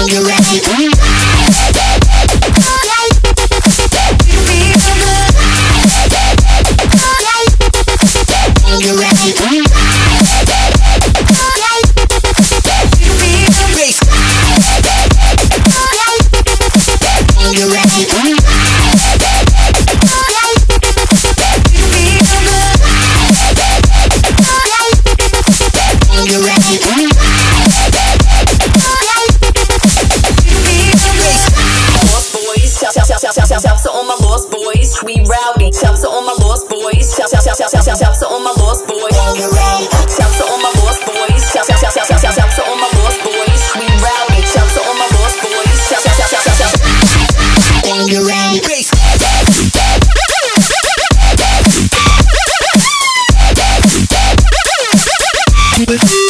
Shout to all my lost boys, we rowdy. Shout to all my lost boys. Shout to all my lost boys. Shout to all my lost boys. Shout to all my lost boys, we rowdy. Shout to all my lost boys. Shout. When you're ready, bass.